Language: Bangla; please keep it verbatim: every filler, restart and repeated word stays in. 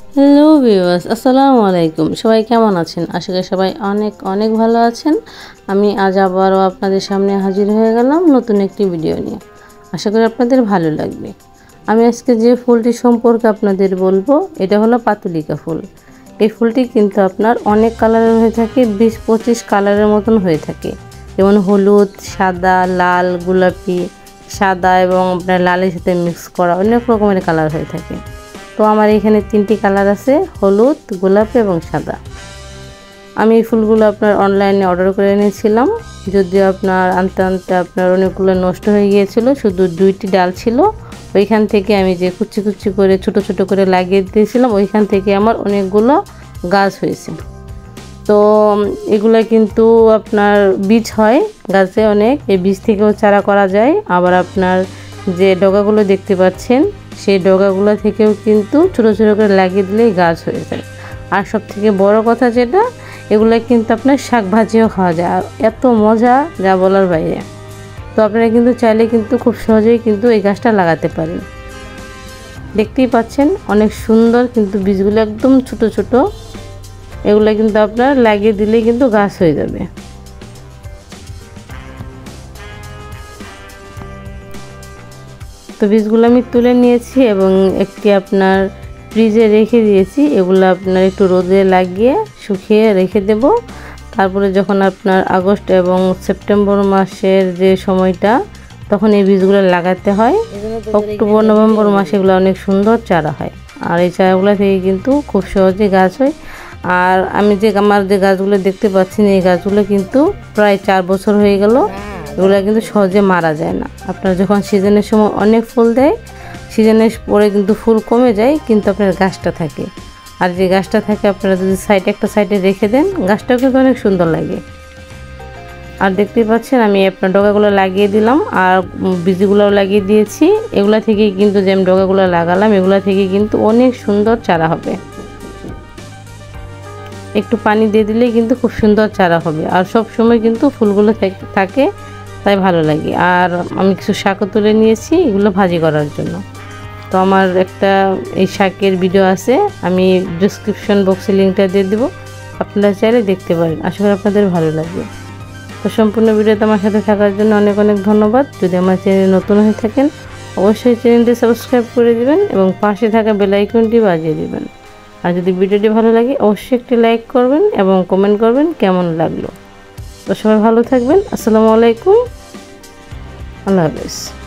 হ্যালো ভিউয়ার্স, আসসালামু আলাইকুম। সবাই কেমন আছেন? আশা করি সবাই অনেক অনেক ভালো আছেন। আমি আজ আবারও আপনাদের সামনে হাজির হয়ে গেলাম নতুন একটি ভিডিও নিয়ে। আশা করি আপনাদের ভালো লাগবে। আমি আজকে যে ফুলটি সম্পর্কে আপনাদের বলবো, এটা হলো পাতুলিকা ফুল। এই ফুলটি কিন্তু আপনার অনেক কালারের হয়ে থাকে, বিশ পঁচিশ কালারের মতন হয়ে থাকে। যেমন হলুদ, সাদা, লাল, গোলাপি, সাদা এবং আপনার লালের সাথে মিক্স করা অনেক রকমের কালার হয়ে থাকে। তো আমার এখানে তিনটি কালার আছে, হলুদ, গোলাপি এবং সাদা। আমি এই ফুলগুলো আপনার অনলাইনে অর্ডার করে এনেছিলাম, যদিও আপনার আনতে আনতে আপনার অনেকগুলো নষ্ট হয়ে গিয়েছিল, শুধু দুইটি ডাল ছিল। ওইখান থেকে আমি যে কুচি কুচি করে ছোট ছোট করে লাগিয়ে দিয়েছিলাম, ওইখান থেকে আমার অনেকগুলো গাছ হয়েছে। তো এগুলা কিন্তু আপনার বীজ হয় গাছে অনেক, এই বীজ থেকেও চারা করা যায়। আবার আপনার যে ডগাগুলো দেখতে পাচ্ছেন, সেই ডগাগুলো থেকেও কিন্তু ছোটো ছোটো করে লাগিয়ে দিলেই গাছ হয়ে যায়। আর সব থেকে বড় কথা যেটা, এগুলো কিন্তু আপনার শাক ভাজিও খাওয়া যায়, আর এত মজা যা বলার বাইরে। তো আপনারা কিন্তু চাইলে কিন্তু খুব সহজেই কিন্তু এই গাছটা লাগাতে পারেন। দেখতেই পাচ্ছেন অনেক সুন্দর, কিন্তু বীজগুলো একদম ছোট ছোট। এগুলো কিন্তু আপনার লাগিয়ে দিলেই কিন্তু গাছ হয়ে যাবে। তো বীজগুলো আমি তুলে নিয়েছি এবং একটি আপনার ফ্রিজে রেখে দিয়েছি। এগুলো আপনার একটু রোদে লাগিয়ে শুকিয়ে রেখে দেব। তারপরে যখন আপনার আগস্ট এবং সেপ্টেম্বর মাসের যে সময়টা, তখন এই বীজগুলো লাগাতে হয়। অক্টোবর নভেম্বর মাসে এগুলো অনেক সুন্দর চারা হয়, আর এই চারাগুলো থেকে কিন্তু খুব সহজে গাছ হয়। আর আমি যে আমার যে গাছগুলো দেখতে পাচ্ছেন, এই গাছগুলো কিন্তু প্রায় চার বছর হয়ে গেল। এগুলো কিন্তু সহজে মারা যায় না। আপনার যখন সিজনের সময় অনেক ফুল দেয়, সিজনের পরে কিন্তু ফুল কমে যায়, কিন্তু আপনার গাছটা থাকে। আর যে গাছটা থাকে আপনারা যদি সাইডে একটা সাইডে রেখে দেন, গাছটাও কিন্তু অনেক সুন্দর লাগে। আর দেখতেই পাচ্ছেন আমি আপনার ডগাগুলো লাগিয়ে দিলাম, আর বীজগুলোও লাগিয়ে দিয়েছি। এগুলা থেকেই কিন্তু যে আমি ডগাগুলো লাগালাম, এগুলা থেকে কিন্তু অনেক সুন্দর চারা হবে। একটু পানি দিয়ে দিলেই কিন্তু খুব সুন্দর চারা হবে। আর সব সময় কিন্তু ফুলগুলো থাকে, তাই ভালো লাগে। আর আমি কিছু শাকও তুলে নিয়েছি এগুলো ভাজি করার জন্য। তো আমার একটা এই শাকের ভিডিও আছে, আমি ডেসক্রিপশন বক্সে লিঙ্কটা দিয়ে দেবো, আপনারা চাইলে দেখতে পারেন। আশা করি আপনাদের ভালো লাগবে। তো সম্পূর্ণ ভিডিওতে আমার সাথে থাকার জন্য অনেক অনেক ধন্যবাদ। যদি আমার চ্যানেল নতুন হয়ে থাকেন, অবশ্যই চ্যানেলটি সাবস্ক্রাইব করে দিবেন এবং পাশে থাকা বেল আইকনটি বাজিয়ে দিবেন। আর যদি ভিডিওটি ভালো লাগে, অবশ্যই একটি লাইক করবেন এবং কমেন্ট করবেন কেমন লাগলো। তো সবাই ভালো থাকবেন। আসসালামু আলাইকুম, আল্লাহ হাফেজ।